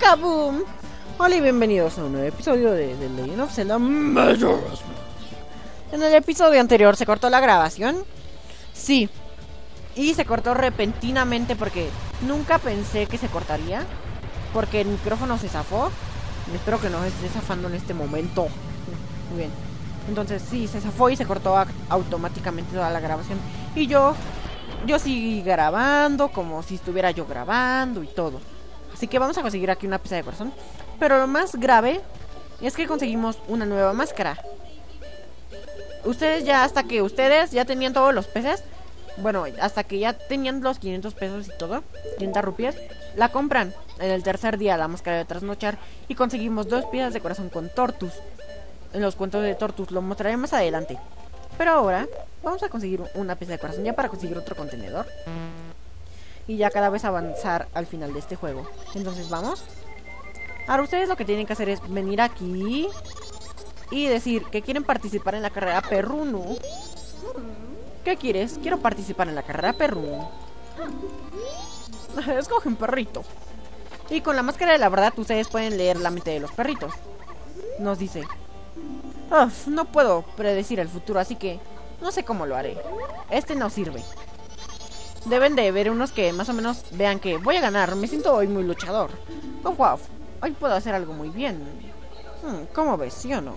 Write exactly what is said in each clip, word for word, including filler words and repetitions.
¡Kaboom! Hola y bienvenidos a un nuevo episodio de The Legend of Zelda Majora's Mask. En el episodio anterior se cortó la grabación. Sí. Y se cortó repentinamente porque nunca pensé que se cortaría. Porque el micrófono se zafó. Y espero que no se esté zafando en este momento. Muy bien. Entonces sí, se zafó y se cortó automáticamente toda la grabación. Y yo, yo seguí grabando como si estuviera yo grabando y todo. Así que vamos a conseguir aquí una pieza de corazón. Pero lo más grave es que conseguimos una nueva máscara. Ustedes ya, hasta que ustedes ya tenían todos los peces, bueno, hasta que ya tenían los quinientos pesos y todo, quinientas rupias, la compran en el tercer día, la máscara de trasnochar. Y conseguimos dos piezas de corazón con Tortus. En los cuentos de Tortus lo mostraré más adelante. Pero ahora vamos a conseguir una pieza de corazón ya para conseguir otro contenedor. Y ya cada vez avanzar al final de este juego. Entonces vamos. Ahora ustedes lo que tienen que hacer es venir aquí y decir que quieren participar en la carrera Perruno. ¿Qué quieres? Quiero participar en la carrera Perruno. Escoge un perrito. Y con la máscara de la verdad ustedes pueden leer la mente de los perritos. Nos dice: Uf, no puedo predecir el futuro, así que no sé cómo lo haré. Este no sirve. Deben de ver unos que más o menos vean que voy a ganar. Me siento hoy muy luchador. Oh, wow, hoy puedo hacer algo muy bien. hmm, ¿Cómo ves, sí o no?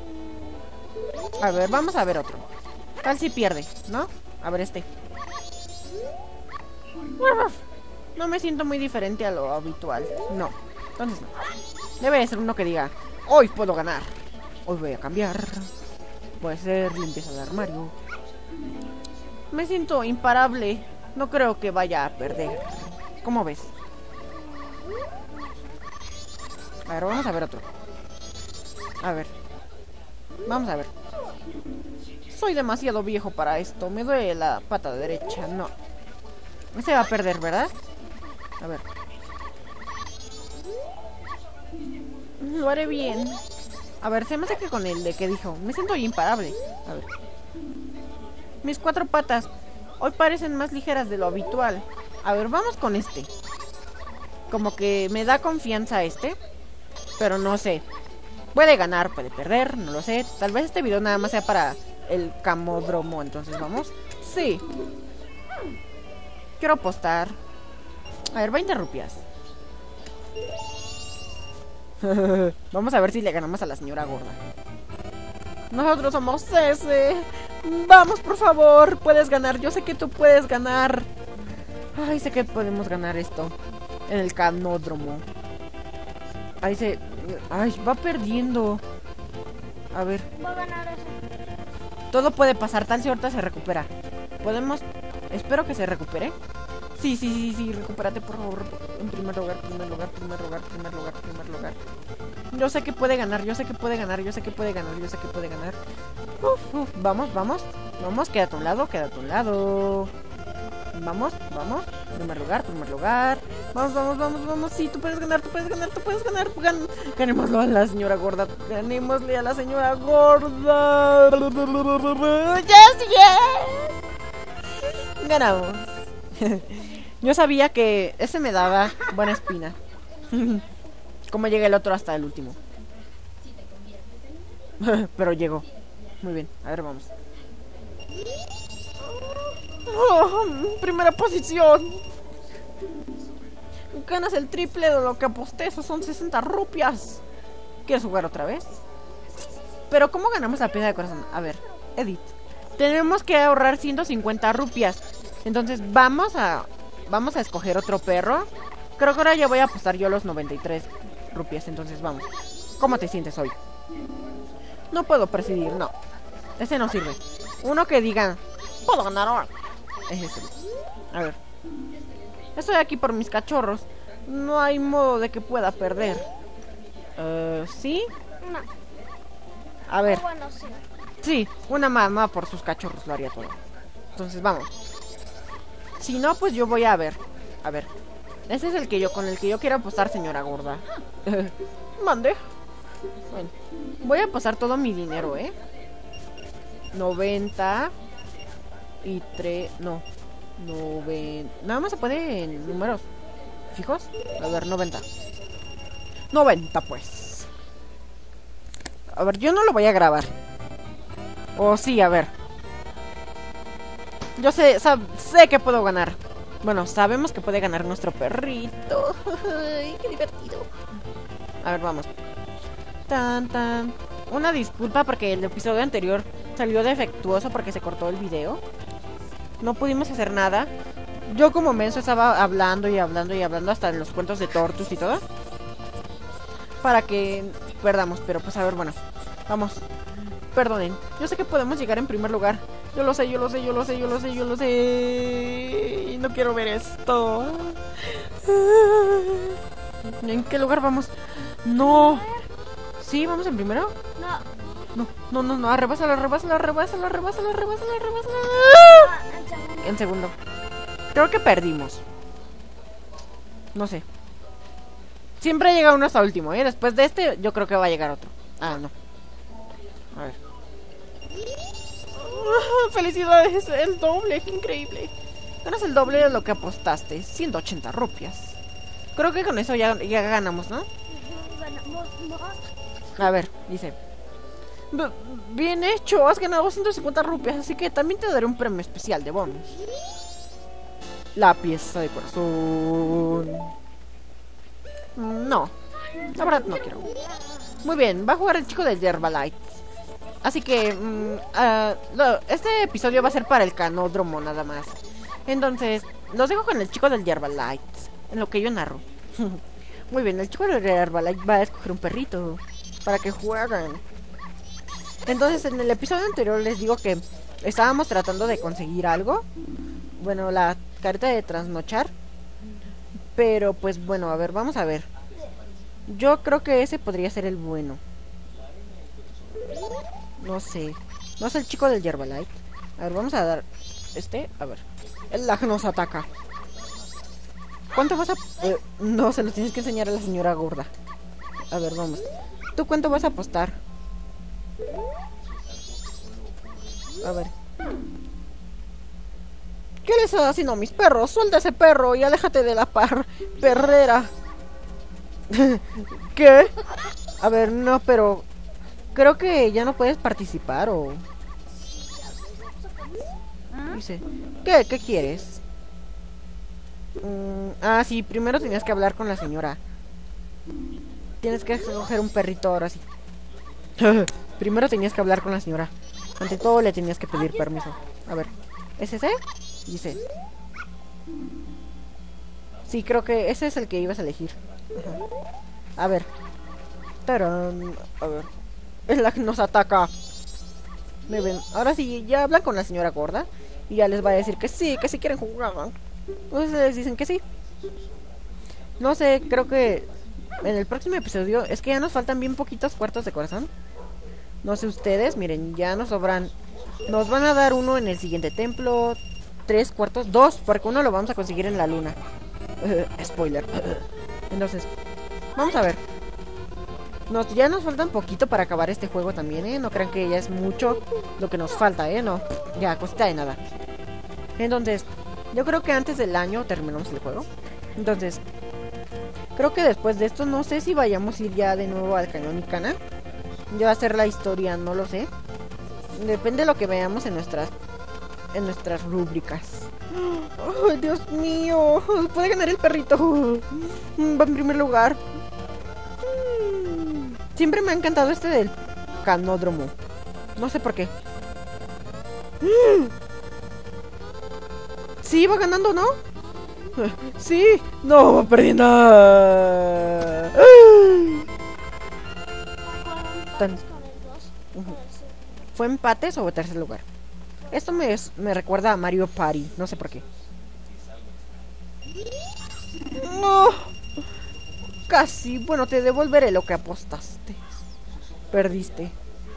A ver, vamos a ver otro. Tal si pierde, ¿no? A ver este. No me siento muy diferente a lo habitual. No, entonces no. Debe de ser uno que diga: hoy puedo ganar. Hoy voy a cambiar. Voy a hacer limpieza de armario. Me siento imparable. No creo que vaya a perder. ¿Cómo ves? A ver, vamos a ver otro. A ver. Vamos a ver. Soy demasiado viejo para esto. Me duele la pata derecha. No. Este va a perder, ¿verdad? A ver. Lo haré bien. A ver, se me hace que con el de que dijo: me siento imparable. A ver. Mis cuatro patas hoy parecen más ligeras de lo habitual. A ver, vamos con este. Como que me da confianza este. Pero no sé. Puede ganar, puede perder, no lo sé. Tal vez este video nada más sea para el camódromo. Entonces vamos. Sí. Quiero apostar. A ver, veinte rupias. Vamos a ver si le ganamos a la señora gorda. Nosotros somos ese. Vamos, por favor, puedes ganar. Yo sé que tú puedes ganar. Ay, sé que podemos ganar esto en el canódromo. Ahí se... Ay, va perdiendo. A ver. Va a ganar eso. Todo puede pasar, tal si ahorita se recupera. Podemos... Espero que se recupere. Sí, sí, sí, sí, recupérate, por favor. En primer lugar, primer lugar, primer lugar, primer lugar, primer lugar. Yo sé que puede ganar, yo sé que puede ganar, yo sé que puede ganar, yo sé que puede ganar. Uf, uf, vamos, vamos, vamos, quédate a un lado, quédate a un lado. Vamos, vamos, primer lugar, primer lugar. Vamos, vamos, vamos, vamos, sí, tú puedes ganar, tú puedes ganar, tú puedes ganar. Gan Ganémoslo a la señora gorda, ganémosle a la señora gorda. Yes, yes. Ganamos. Yo sabía que ese me daba buena espina. Como llega el otro hasta el último. Pero llegó. Muy bien, a ver, vamos. Oh, primera posición. Ganas el triple de lo que aposté. Eso son sesenta rupias. ¿Quieres jugar otra vez? Pero ¿cómo ganamos la pieza de corazón? A ver, edit. Tenemos que ahorrar ciento cincuenta rupias. Entonces vamos a... Vamos a escoger otro perro. Creo que ahora ya voy a apostar yo los noventa y tres rupias. Entonces vamos. ¿Cómo te sientes hoy? No puedo presidir, no. Ese no sirve. Uno que diga: puedo ganar ahora. Es ese. A ver. Estoy aquí por mis cachorros. No hay modo de que pueda perder. Uh, ¿Sí? No. A ver. Oh, bueno, sí. Sí, una mamá por sus cachorros lo haría todo. Entonces vamos. Si no, pues yo voy a ver. A ver. Ese es el que yo, con el que yo quiero apostar, señora gorda. Mande. Bueno, voy a apostar todo mi dinero, ¿eh? noventa y tres... No. noventa... Nada más se puede en números fijos. A ver, noventa. noventa, pues. A ver, yo no lo voy a grabar. O sí, a ver. Yo sé, sé que puedo ganar. Bueno, sabemos que puede ganar nuestro perrito. Ay, qué divertido. A ver, vamos. Tan, tan. Una disculpa porque el episodio anterior salió defectuoso porque se cortó el video. No pudimos hacer nada. Yo como menso estaba hablando y hablando y hablando hasta en los cuentos de Tortus y todo. Para que perdamos, pero pues a ver, bueno. Vamos. Perdonen. Yo sé que podemos llegar en primer lugar. Yo lo sé, yo lo sé, yo lo sé, yo lo sé, yo lo sé. Y no quiero ver esto. ¿En qué lugar vamos? No. ¿Sí? ¿Vamos en primero? No. No, no, no, no. Arrebásalo, arrebásalo, arrebásalo, arrebásalo, arrebásalo, arrebásalo. En segundo. En segundo. Creo que perdimos. No sé. Siempre llega uno hasta último, ¿eh? Después de este, yo creo que va a llegar otro. Ah, no. A ver. ¡Ah, felicidades! El doble, qué increíble. Ganas el doble de lo que apostaste. ciento ochenta rupias. Creo que con eso ya, ya ganamos, ¿no? Ganamos más. A ver, dice. B- Bien hecho, has ganado ciento cincuenta rupias, así que también te daré un premio especial de bonus. La pieza de corazón. No, la verdad no quiero. Muy bien, va a jugar el chico del Yerbalight. Así que mm, uh, lo, este episodio va a ser para el canódromo nada más. Entonces, los dejo con el chico del Yerbalight, en lo que yo narro. Muy bien, el chico del Yerbalight va a escoger un perrito para que jueguen. Entonces, en el episodio anterior les digo que estábamos tratando de conseguir algo. Bueno, la carta de trasnochar. Pero pues bueno, a ver, vamos a ver. Yo creo que ese podría ser el bueno. No sé. No es el chico del Yerbalight. A ver, vamos a dar este, a ver. El lag nos ataca. ¿Cuánto vas a...? Eh, no, se lo tienes que enseñar a la señora gorda. A ver, vamos. ¿Tú cuánto vas a apostar? A ver. ¿Qué le estás haciendo a mis perros? Suelta ese perro y aléjate de la par perrera. ¿Qué? A ver, no, pero... Creo que ya no puedes participar o... Dice, ¿qué? ¿Qué quieres? Mm, ah, sí, primero tenías que hablar con la señora. Tienes que coger un perrito ahora sí. Primero tenías que hablar con la señora. Ante todo le tenías que pedir permiso. A ver, ¿es ese? Dice. Sí, creo que ese es el que ibas a elegir. Ajá. A ver. Tarán. A ver. El lag nos ataca. Me ven. Ahora sí, ya hablan con la señora gorda. Y ya les va a decir que sí, que sí quieren jugar. Entonces les dicen que sí. No sé, creo que en el próximo episodio es que ya nos faltan bien poquitos cuartos de corazón. No sé ustedes, miren, ya nos sobran. Nos van a dar uno en el siguiente templo. Tres cuartos, dos, porque uno lo vamos a conseguir en la luna. Uh, spoiler. Uh, entonces, vamos a ver. Nos, ya nos falta un poquito para acabar este juego también, ¿eh? No crean que ya es mucho lo que nos falta, ¿eh? No, ya, cosita de nada. Entonces, yo creo que antes del año terminamos el juego. Entonces, creo que después de esto, no sé si vayamos a ir ya de nuevo al Cañón Icana. Ya va a ser la historia, no lo sé. Depende de lo que veamos en nuestras en nuestras rúbricas. ¡Ay, Dios mío! Puede ganar el perrito. Va en primer lugar. Siempre me ha encantado este del canódromo. No sé por qué. Sí, va ganando, ¿no? Sí. No, va perdiendo. Tan... ¿Fue empates o tercer lugar? Esto me, me recuerda a Mario Party. No sé por qué. No. Casi. Bueno, te devolveré lo que apostaste. Perdiste.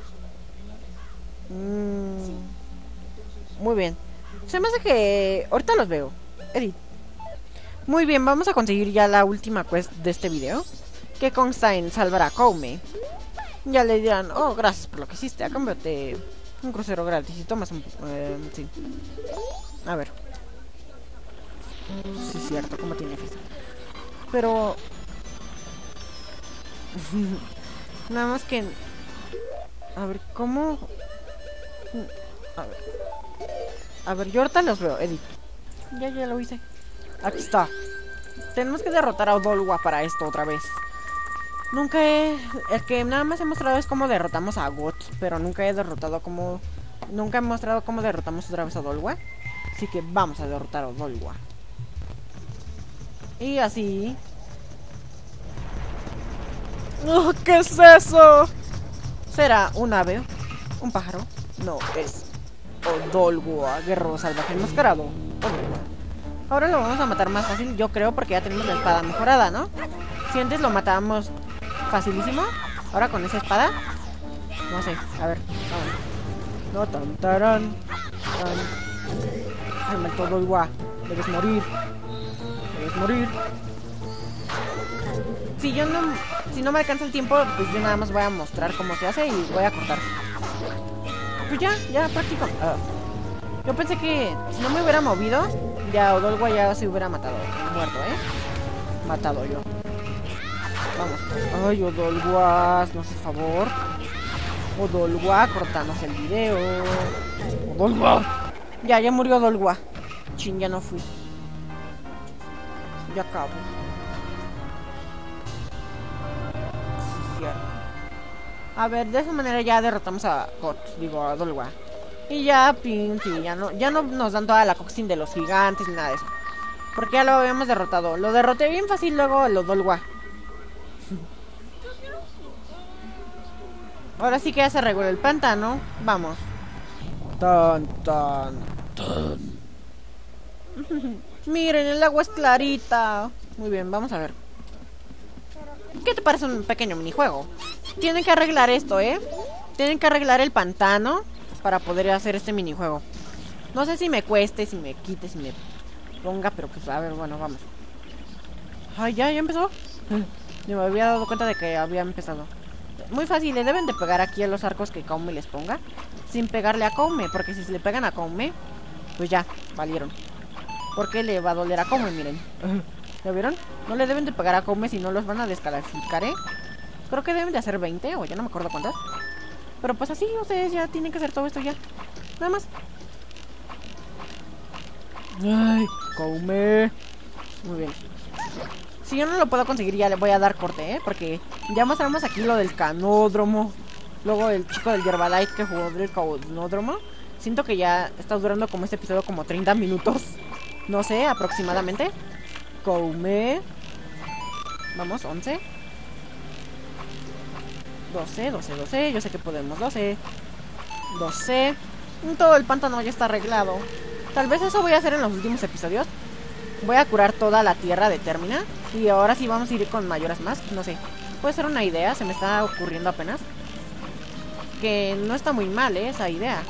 Mm. Muy bien. Se me hace que... Ahorita los veo. Edit. Muy bien, vamos a conseguir ya la última quest de este video. Que consta en salvar a Koume. Ya le dirán, oh, gracias por lo que hiciste. A cambio te... un crucero gratis y tomas un... Eh, sí. A ver. Sí, es cierto, como tiene fiesta. Pero... Nada más que... A ver, ¿cómo...? A ver... A ver, yo ahorita los veo, Edith. Ya, ya lo hice. Aquí está. Tenemos que derrotar a Odolwa para esto otra vez. Nunca he... El que nada más he mostrado es cómo derrotamos a Got. Pero nunca he derrotado como... Nunca he mostrado cómo derrotamos otra vez a Odolwa. Así que vamos a derrotar a Odolwa. Y así... Oh, ¿qué es eso? ¿Será un ave? ¿Un pájaro? No, es Odolwa, guerrero salvaje enmascarado. Odolwa. Ahora lo vamos a matar más fácil, yo creo, porque ya tenemos la espada mejorada, ¿no? Si antes lo matábamos facilísimo, ahora con esa espada, no sé, a ver, vamos. No, tan, tarán, tan. Ay, maldito Odolwa, debes morir. Debes morir. Si yo no, si no me alcanza el tiempo, pues yo nada más voy a mostrar cómo se hace y voy a cortar. Pues ya, ya practico. Uh, yo pensé que si no me hubiera movido, ya Odolwa ya se hubiera matado, muerto, ¿eh? Matado yo. Vamos. Ay, Odolwa, no haces favor. Odolwa, cortanos el video. Odolwa. Ya, ya murió Odolwa. Chin, ya no fui. Ya acabo. A ver, de esa manera ya derrotamos a Got, digo, a Odolwa. Y ya, pin, sí, ya no, ya no nos dan toda la coxin de los gigantes ni nada de eso. Porque ya lo habíamos derrotado. Lo derroté bien fácil luego el Odolwa. Ahora sí que ya se reguló el pantano. Vamos. Tan, tan, tan. Miren, el agua es clarita. Muy bien, vamos a ver. ¿Qué te parece un pequeño minijuego? Tienen que arreglar esto, ¿eh? Tienen que arreglar el pantano para poder hacer este minijuego. No sé si me cueste, si me quite, si me ponga, pero pues a ver, bueno, vamos. Ay, ya, ya empezó. Ni me había dado cuenta de que había empezado. Muy fácil, le deben de pegar aquí a los arcos que Koume les ponga, sin pegarle a Koume, porque si se le pegan a Koume, pues ya, valieron. Porque le va a doler a Koume, miren. ¿Ya vieron? No le deben de pegar a Koume, si no los van a descalificar, ¿eh? Creo que deben de hacer veinte, o ya no me acuerdo cuántas. Pero pues así, ustedes ya tienen que hacer todo esto ya. Nada más. Ay, Koume. Muy bien. Si yo no lo puedo conseguir, ya le voy a dar corte, ¿eh? Porque ya mostramos aquí lo del canódromo. Luego el chico del Yerbalight que jugó del canódromo. Siento que ya está durando como este episodio como treinta minutos. No sé, aproximadamente. Koume. Vamos, once. doce, doce, doce. Yo sé que podemos. doce. doce. Todo el pantano ya está arreglado. Tal vez eso voy a hacer en los últimos episodios. Voy a curar toda la tierra de Termina. Y ahora sí vamos a ir con Majora's Mask. No sé. Puede ser una idea. Se me está ocurriendo apenas. Que no está muy mal, ¿eh? Esa idea.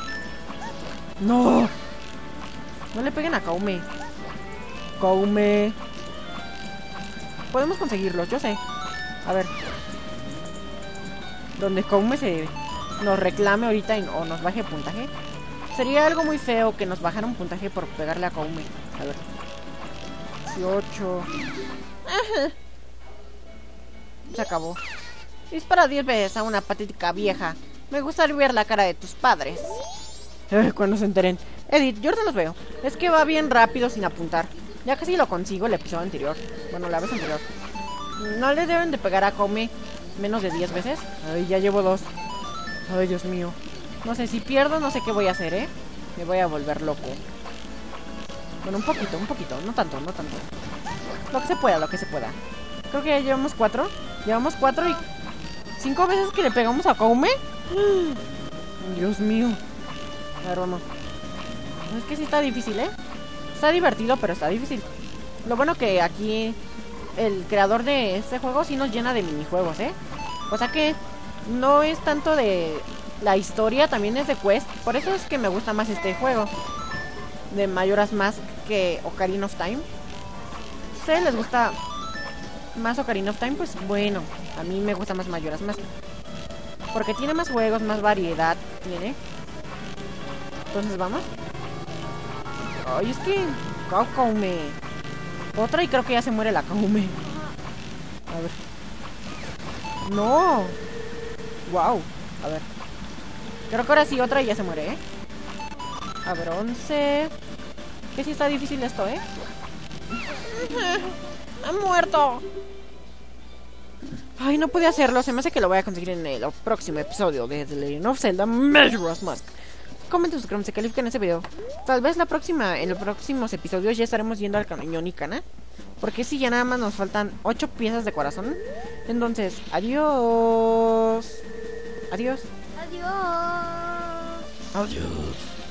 ¡No! No le peguen a Koume. Koume. Podemos conseguirlos, yo sé. A ver. Donde Koume se nos reclame ahorita y, o nos baje puntaje. Sería algo muy feo que nos bajara un puntaje por pegarle a Koume. A ver. dieciocho. Ajá. Se acabó. Dispara diez veces a una patética vieja. Me gustaría ver la cara de tus padres. Eh, cuando se enteren. Edith, yo ahorita los veo. Es que va bien rápido sin apuntar. Ya casi lo consigo el episodio anterior. Bueno, la vez anterior. No le deben de pegar a Koume menos de diez veces. Ay, ya llevo dos. Ay, Dios mío. No sé, si pierdo no sé qué voy a hacer, ¿eh? Me voy a volver loco. Bueno, un poquito, un poquito. No tanto, no tanto. Lo que se pueda, lo que se pueda. Creo que ya llevamos cuatro. Llevamos cuatro y... cinco veces que le pegamos a Koume. Dios mío. A ver, vamos. Es que sí está difícil, ¿eh? Está divertido, pero está difícil. Lo bueno que aquí el creador de este juego sí nos llena de minijuegos, ¿eh? O sea que no es tanto de la historia, también es de quest. Por eso es que me gusta más este juego de Majora's Mask que Ocarina of Time. Si a ustedes les gusta más Ocarina of Time, pues bueno, a mí me gusta más Majora's Mask porque tiene más juegos, más variedad tiene. Entonces vamos. Ay, es que Koume. Otra y creo que ya se muere la Koume. A ver. No. Wow. A ver. Creo que ahora sí otra y ya se muere, ¿eh? A ver, once. Que sí está difícil esto, ¿eh? ¡Ha muerto! Ay, no pude hacerlo. Se me hace que lo voy a conseguir en el próximo episodio de The Legend of Zelda Majora's Mask. Comenten, suscríbanse, se califiquen ese video. Tal vez la próxima, en los próximos episodios ya estaremos yendo al cañón Ikana. Porque si ya nada más nos faltan ocho piezas de corazón. Entonces, adiós. Adiós. Adiós. Adiós.